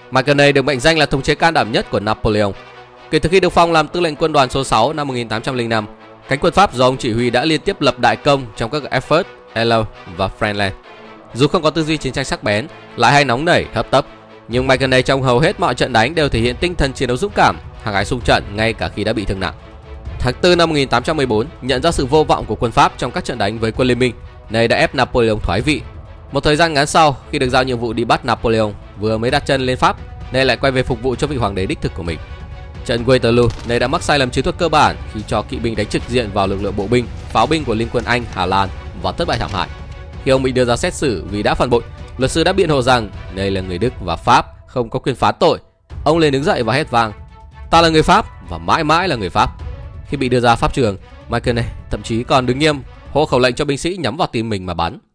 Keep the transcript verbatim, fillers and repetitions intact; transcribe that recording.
Mackay được mệnh danh là thống chế can đảm nhất của Napoleon. Kể từ khi được phong làm tư lệnh quân đoàn số sáu năm một nghìn tám trăm lẻ năm, cánh quân Pháp do ông chỉ huy đã liên tiếp lập đại công trong các Erfurt, Eylau và Friedland. Dù không có tư duy chiến tranh sắc bén, lại hay nóng nảy, hấp tấp, nhưng Mackay trong hầu hết mọi trận đánh đều thể hiện tinh thần chiến đấu dũng cảm, hăng hái xung trận ngay cả khi đã bị thương nặng. Tháng tư năm một nghìn tám trăm mười bốn, nhận ra sự vô vọng của quân Pháp trong các trận đánh với quân Liên minh, này đã ép Napoleon thoái vị. Một thời gian ngắn sau, khi được giao nhiệm vụ đi bắt Napoleon, vừa mới đặt chân lên Pháp, này lại quay về phục vụ cho vị hoàng đế đích thực của mình. Trận Waterloo này đã mắc sai lầm chiến thuật cơ bản khi cho kỵ binh đánh trực diện vào lực lượng bộ binh, pháo binh của Liên quân Anh, Hà Lan và thất bại thảm hại. Khi ông bị đưa ra xét xử vì đã phản bội, luật sư đã biện hộ rằng đây là người Đức và Pháp không có quyền phán tội. Ông liền đứng dậy và hét vang: "Ta là người Pháp và mãi mãi là người Pháp." Khi bị đưa ra pháp trường, Mackay thậm chí còn đứng nghiêm, hô khẩu lệnh cho binh sĩ nhắm vào tim mình mà bắn.